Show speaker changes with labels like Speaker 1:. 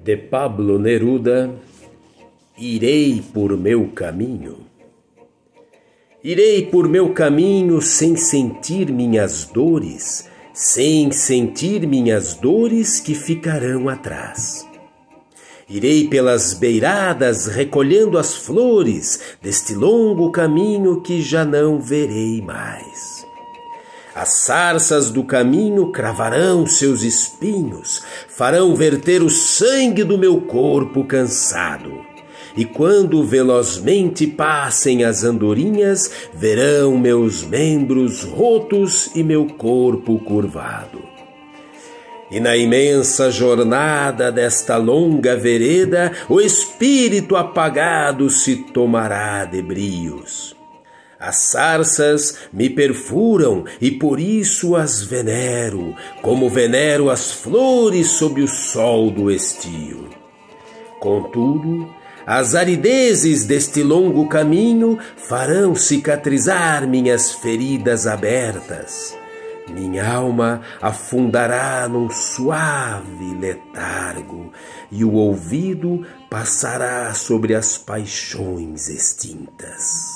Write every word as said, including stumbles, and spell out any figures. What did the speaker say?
Speaker 1: De Pablo Neruda. Irei por meu caminho. Irei por meu caminho sem sentir minhas dores, sem sentir minhas dores que ficarão atrás. Irei pelas beiradas recolhendo as flores deste longo caminho que já não verei mais. As sarças do caminho cravarão seus espinhos, farão verter o sangue do meu corpo cansado. E quando velozmente passem as andorinhas, verão meus membros rotos e meu corpo curvado. E na imensa jornada desta longa vereda, o espírito apagado se tomará de brios. As sarças me perfuram e por isso as venero, como venero as flores sob o sol do estio. Contudo, as aridezes deste longo caminho farão cicatrizar minhas feridas abertas. Minha alma afundará num suave letargo e o ouvido passará sobre as paixões extintas.